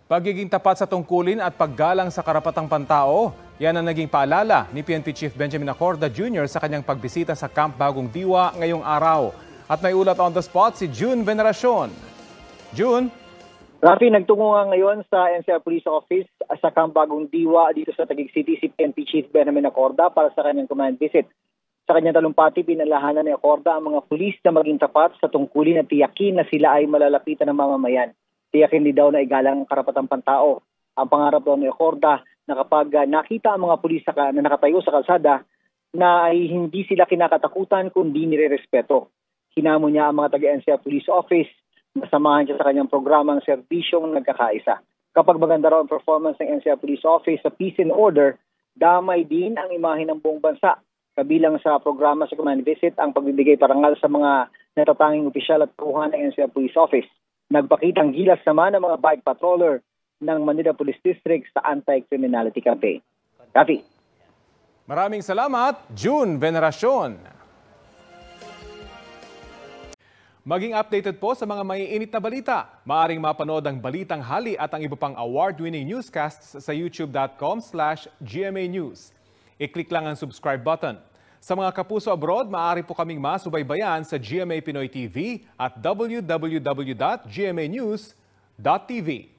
Pagiging tapat sa tungkulin at paggalang sa karapatang pantao, yan ang naging paalala ni PNP Chief Benjamin Acorda Jr. sa kanyang pagbisita sa Camp Bagong Diwa ngayong araw. At may ulat on the spot si June Veneracion. June? Rafi, nagtungo nga ngayon sa NCR Police Office sa Camp Bagong Diwa dito sa Taguig City si PNP Chief Benjamin Acorda para sa kanyang command visit. Sa kanyang talumpati, pinalahanan ni Acorda ang mga pulis na maging tapat sa tungkulin at tiyakin na sila ay malalapitan ng mamamayan. Tiyakin din daw na igalang ang karapatang pantao. Ang pangarap daw ni Acorda na kapag nakita ang mga pulis na nakatayo sa kalsada na ay hindi sila kinakatakutan kundi nirerespeto. Hinamo niya ang mga taga-NCR Police Office na samahan siya sa kanyang programang serbisyong nagkakaisa. Kapag maganda raw ang performance ng NCR Police Office sa peace and order, damay din ang imahe ng buong bansa. Kabilang sa programa sa command visit ang pagbibigay parangal sa mga natatanging opisyal at tauhan ng NCR Police Office. Nagpakitang gilas naman ng mga bike patroller ng Manila Police District sa anti-criminality campaign. Rafi. Maraming salamat, June Veneracion. Maging updated po sa mga maiinit na balita. Maaring mapanood ang Balitang Hali at ang iba pang award-winning newscasts sa youtube.com/GMA News. I-click lang ang subscribe button. Sa mga kapuso abroad, maaari po kaming masubaybayan sa GMA Pinoy TV at www.gmanews.tv.